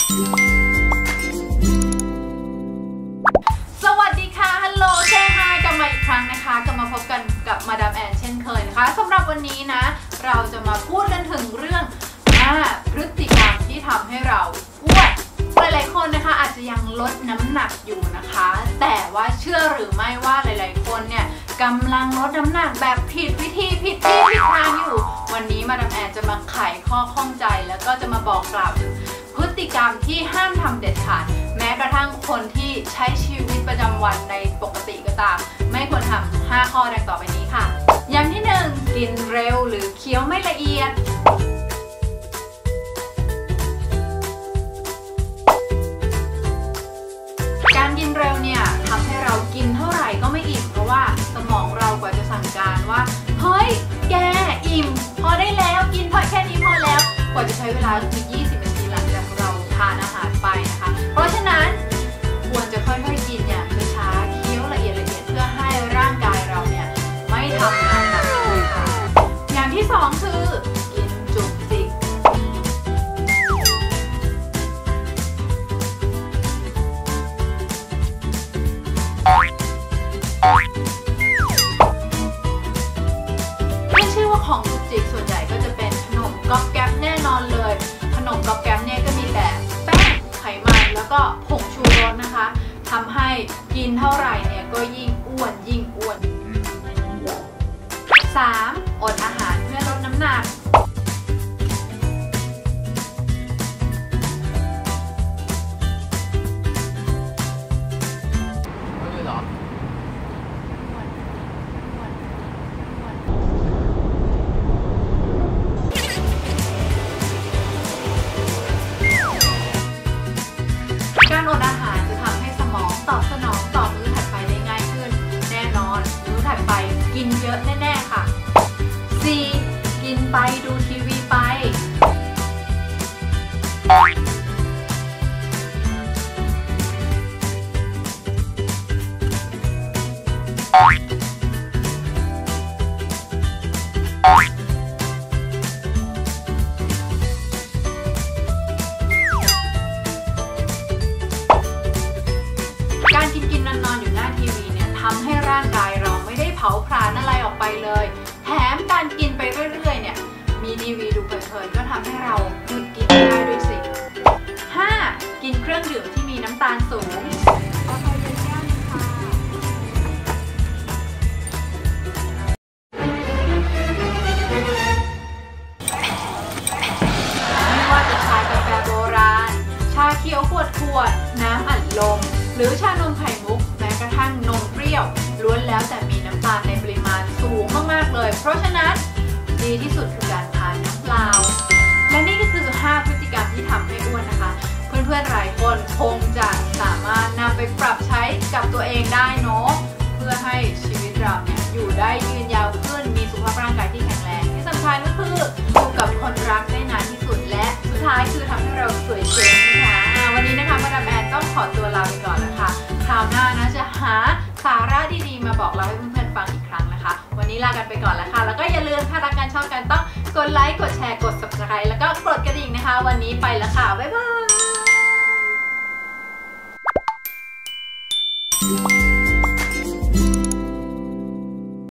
สวัสดีค่ะฮัลโหลเซ่ฮายกลับมาอีกครั้งนะคะกลับมาพบกันกับมาดามแอนเช่นเคยนะคะสำหรับวันนี้นะเราจะมาพูดกันถึงเรื่องพฤติกรรมที่ทำให้เราอ้วนหลายๆคนนะคะอาจจะยังลดน้ำหนักอยู่นะคะแต่ว่าเชื่อหรือไม่ว่าหลายๆคนเนี่ยกำลังลดน้ำหนักแบบผิดวิธีผิดที่ผิดทางอยู่วันนี้มาดามแอนจะมาไขข้อข้องใจแล้วก็จะมาบอกกล่าวถึงพฤติกรรมที่ห้ามทำเด็ดขาดแม้กระทั่งคนที่ใช้ชีวิตประจำวันในปกติก็ตามไม่ควรทำ5ข้อดังต่อไปนี้ค่ะอย่างที่1กินเร็วหรือเคี้ยวไม่ละเอียดการกินเร็วเนี่ยทำให้เรากินเท่าไหร่ก็ไม่อิ่มเพราะว่าสมองเรากว่าจะสั่งการว่าเฮ้ยแกอิ่มพอได้แล้วกินพอแค่นี้พอแล้วกว่าจะใช้เวลาคือ20 นาทีหลังจากเราทานอาหารไปนะคะเพราะฉะนั้นควรจะค่อยๆกินอย่างช้าๆเคี้ยวละเอียดเพื่อให้ร่างกายเราเนี่ยไม่ทำงานหนักเลยค่ะอย่างที่2คือกินจุกจิกไม่ใช่ว่าของจุกจิกส่วนใหญ่ก็จะเป็นขนมก๊อบแก๊บแน่นอนเลยขนมก๊อบแก๊บเนี่ยก็มีแต่แป้งไขมันแล้วก็ผงชูรสนะคะทำให้กินเท่าไหร่เนี่ยก็ยิ่งอ้วน3. อดอาหารเพื่อลดน้ำหนักการอดอาหารจะทำให้สมองตอบสนองต่อมื้อถัดไปได้ง่ายขึ้นแน่นอนมื้อถัดไปกินเยอะแน่ๆค่ะ 4. กินไปดูทีวีไปการกินนอนอยู่หน้าทีวีเนี่ยทำให้ร่างกายเราไม่ได้เผาผลาญอะไรออกไปเลยแถมการกินไปเรื่อยๆเนี่ยมีทีวีดูเพลินๆก็ทำให้เราหยุดกินได้ด้วยสิ 5. กินเครื่องดื่มที่มีน้ำตาลสูงเอาไปเยอะแยะเลยค่ะไม่ว่าจะชากาแฟโบราณชาเขียวขวดน้ำอัดลมหรือชานมไข่มุกแม้กระทั่งนมเปรี้ยวล้วนแล้วแต่มีน้ำตาลในปริมาณสูงมากๆเลยเพราะฉะนั้นดีที่สุดคือการทานน้ำเปล่าและนี่ก็คือ5พฤติกรรมที่ทำให้อ้วนนะคะเพื่อนๆหลายคนคงจะสามารถนำไปปรับใช้กับตัวเองได้เนาะเพื่อให้ชีวิตเราเนี่ยอยู่ได้ยืนยาวขึ้นมีสุขภาพร่างกายที่แข็งแรงที่สำคัญก็คืออยู่กับคนรักได้นานที่สุดและสุดท้ายคือทำให้เราสวยเจ๋งนะคะวันนี้นะคะมาดามแอนต้องขอตัวลาไปก่อนนะคะคราวหน้านะจะหาสาระดีๆมาบอกเราให้เพื่อนๆฟังอีกครั้งนะคะวันนี้ลากันไปก่อนแล้วค่ะแล้วก็อย่าลืมถ้ารักกันชอบกันต้องกดไลค์กดแชร์กด Subscribe แล้วก็กดกระดิ่งนะคะวันนี้ไปแล้วค่ะบ๊ายบาย